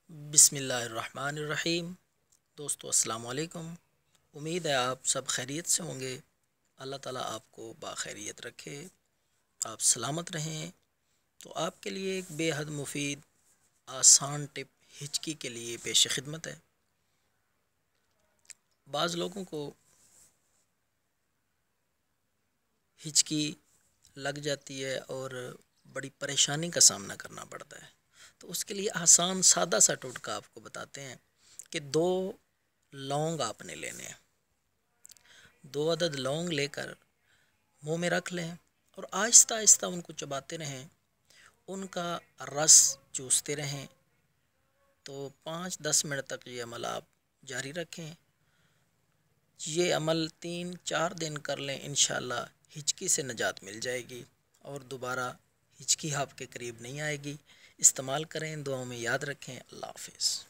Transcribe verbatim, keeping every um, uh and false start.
بسم اللہ الرحمن الرحیم۔ دوستو السلام علیکم۔ امید ہے آپ سب خیریت سے ہوں گے۔ اللہ تعالیٰ آپ کو باخیریت رکھے، آپ سلامت رہیں۔ تو آپ کے لیے ایک بے حد مفید آسان ٹپ ہچکی کے لیے پیش خدمت ہے۔ بعض لوگوں کو ہچکی لگ جاتی ہے اور بڑی پریشانی کا سامنا کرنا پڑتا ہے، تو اس کے لیے آسان سادہ سا ٹوٹکا آپ کو بتاتے ہیں کہ دو لونگ آپ نے لینے ہیں۔ دو عدد لونگ لے کر منہ میں رکھ لیں اور آہستہ آہستہ ان کو چباتے رہیں، ان کا رس چوستے رہیں۔ تو پانچ دس منٹ تک یہ عمل آپ جاری رکھیں۔ یہ عمل تین چار دن کر لیں، انشاءاللہ ہچکی سے نجات مل جائے گی اور دوبارہ ہچکی آپ کے قریب نہیں آئے گی۔ استعمال کریں، دعاؤں میں یاد رکھیں۔ اللہ حافظ۔